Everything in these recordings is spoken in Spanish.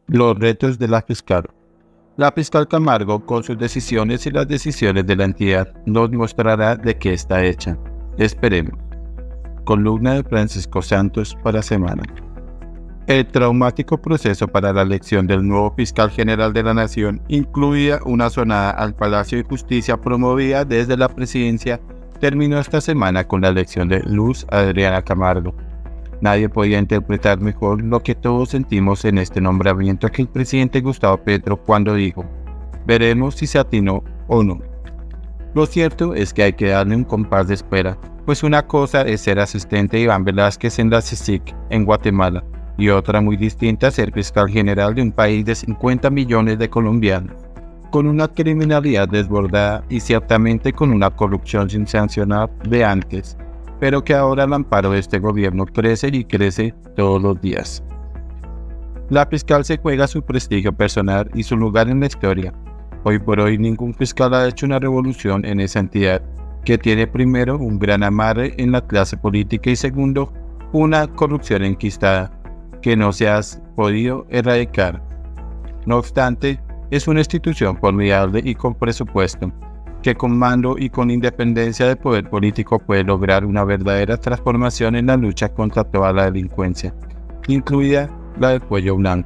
Los retos de la fiscal. La fiscal Camargo, con sus decisiones y las decisiones de la entidad, nos mostrará de qué está hecha. Esperemos. Columna de Francisco Santos para Semana. El traumático proceso para la elección del nuevo fiscal general de la Nación incluía una sonada al Palacio de Justicia promovida desde la presidencia. Terminó esta semana con la elección de Luz Adriana Camargo. Nadie podía interpretar mejor lo que todos sentimos en este nombramiento que el presidente Gustavo Petro cuando dijo: veremos si se atinó o no. Lo cierto es que hay que darle un compás de espera, pues una cosa es ser asistente de Iván Velázquez en la CICIG en Guatemala y otra muy distinta ser fiscal general de un país de 50 millones de colombianos, con una criminalidad desbordada y ciertamente con una corrupción sin sancionar de antes, pero que ahora al amparo de este gobierno crece y crece todos los días. La fiscal se juega su prestigio personal y su lugar en la historia. Hoy por hoy ningún fiscal ha hecho una revolución en esa entidad, que tiene primero un gran amarre en la clase política y segundo, una corrupción enquistada, que no se ha podido erradicar. No obstante, es una institución formidable y con presupuesto, que con mando y con independencia de poder político puede lograr una verdadera transformación en la lucha contra toda la delincuencia, incluida la del cuello blanco.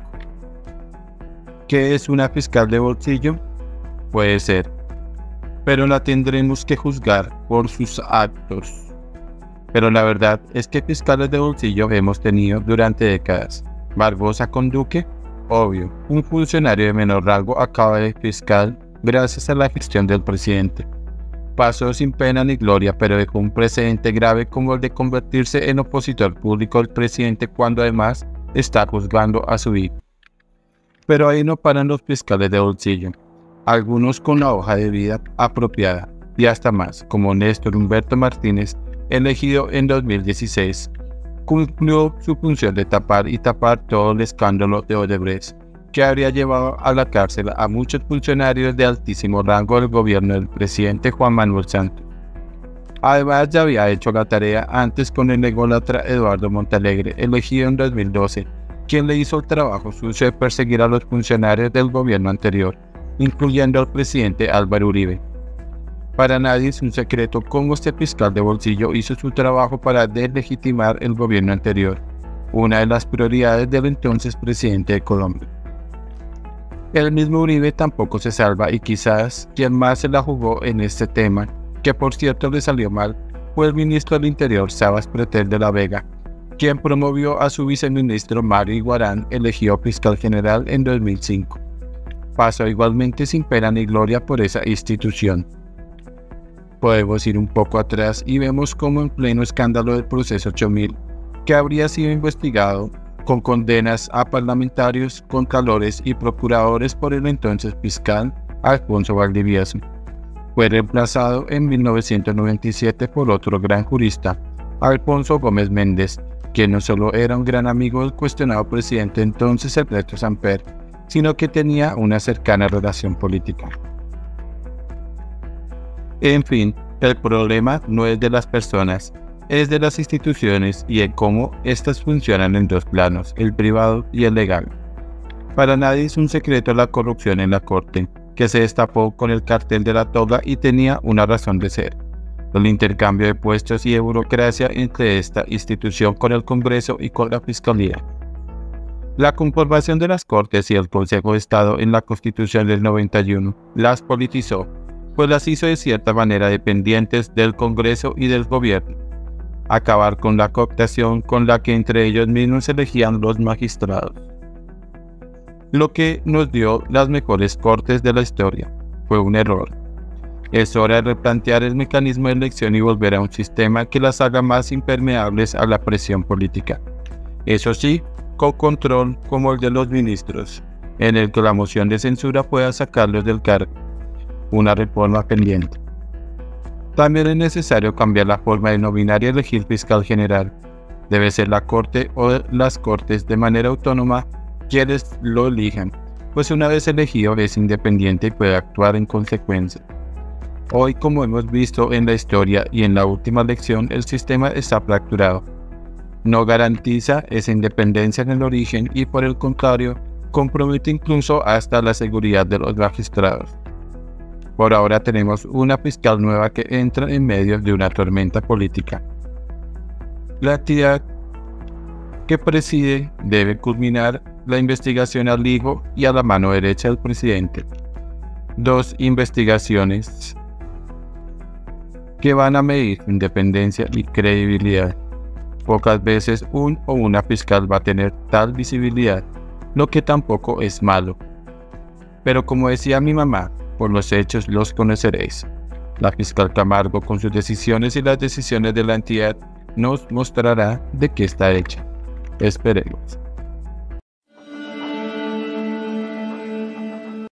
¿Qué es una fiscal de bolsillo? Puede ser, pero la tendremos que juzgar por sus actos. Pero la verdad es que fiscales de bolsillo hemos tenido durante décadas. Barbosa con Duque, obvio, un funcionario de menor rango acaba de fiscal gracias a la gestión del presidente. Pasó sin pena ni gloria, pero dejó un precedente grave como el de convertirse en opositor público del presidente cuando además está juzgando a su hijo. Pero ahí no paran los fiscales de bolsillo. Algunos con la hoja de vida apropiada, y hasta más, como Néstor Humberto Martínez, elegido en 2016, cumplió su función de tapar todo el escándalo de Odebrecht, que habría llevado a la cárcel a muchos funcionarios de altísimo rango del gobierno del presidente Juan Manuel Santos. Además, ya había hecho la tarea antes con el ególatra Eduardo Montalegre, elegido en 2012, quien le hizo el trabajo sucio de perseguir a los funcionarios del gobierno anterior, incluyendo al presidente Álvaro Uribe. Para nadie es un secreto cómo este fiscal de bolsillo hizo su trabajo para deslegitimar el gobierno anterior, una de las prioridades del entonces presidente de Colombia. El mismo Uribe tampoco se salva y quizás quien más se la jugó en este tema, que por cierto le salió mal, fue el ministro del Interior Sabas Pretel de la Vega, quien promovió a su viceministro Mario Iguarán, elegido fiscal general en 2005. Pasó igualmente sin pena ni gloria por esa institución. Podemos ir un poco atrás y vemos cómo en pleno escándalo del proceso 8000, que habría sido investigado con condenas a parlamentarios, contralores y procuradores por el entonces fiscal Alfonso Valdivieso, fue reemplazado en 1997 por otro gran jurista, Alfonso Gómez Méndez, quien no solo era un gran amigo del cuestionado presidente entonces Ernesto Samper, sino que tenía una cercana relación política. En fin, el problema no es de las personas, es de las instituciones y de cómo éstas funcionan en dos planos, el privado y el legal. Para nadie es un secreto la corrupción en la Corte, que se destapó con el cartel de la toga y tenía una razón de ser: el intercambio de puestos y de burocracia entre esta institución con el Congreso y con la Fiscalía. La conformación de las Cortes y el Consejo de Estado en la Constitución del 91 las politizó, pues las hizo de cierta manera dependientes del Congreso y del Gobierno. Acabar con la cooptación con la que entre ellos mismos elegían los magistrados. Lo que nos dio las mejores Cortes de la historia fue un error. Es hora de replantear el mecanismo de elección y volver a un sistema que las haga más impermeables a la presión política. Eso sí, con control como el de los ministros, en el que la moción de censura pueda sacarlos del cargo. Una reforma pendiente. También es necesario cambiar la forma de nominar y elegir fiscal general. Debe ser la Corte o las Cortes de manera autónoma quienes lo elijan, pues una vez elegido es independiente y puede actuar en consecuencia. Hoy, como hemos visto en la historia y en la última elección, el sistema está fracturado. No garantiza esa independencia en el origen y por el contrario, compromete incluso hasta la seguridad de los magistrados. Por ahora tenemos una fiscal nueva que entra en medio de una tormenta política. La entidad que preside debe culminar la investigación al hijo y a la mano derecha del presidente. Dos investigaciones que van a medir independencia y credibilidad. Pocas veces un o una fiscal va a tener tal visibilidad, lo que tampoco es malo. Pero como decía mi mamá, por los hechos los conoceréis. La fiscal Camargo, con sus decisiones y las decisiones de la entidad, nos mostrará de qué está hecha. Esperemos.